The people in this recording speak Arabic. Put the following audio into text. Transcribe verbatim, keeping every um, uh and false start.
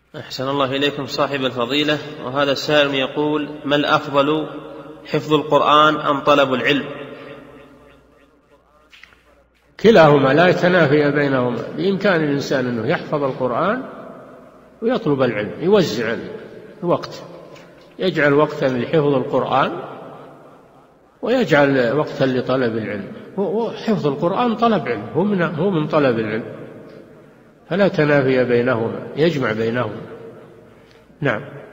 أحسن الله إليكم صاحب الفضيلة. وهذا السائل يقول: ما الأفضل، حفظ القرآن أم طلب العلم؟ كلاهما لا يتنافي بينهما. بإمكان الإنسان أنه يحفظ القرآن ويطلب العلم، يوزع الوقت، يجعل وقتا لحفظ القرآن ويجعل وقتا لطلب العلم. وحفظ القرآن طلب علم، هو من, هو من طلب العلم، فلا تنافي بينهما، يجمع بينهما. نعم.